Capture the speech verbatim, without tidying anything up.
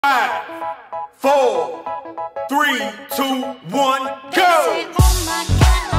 Five, four, three, two, one, go! Say, oh my God.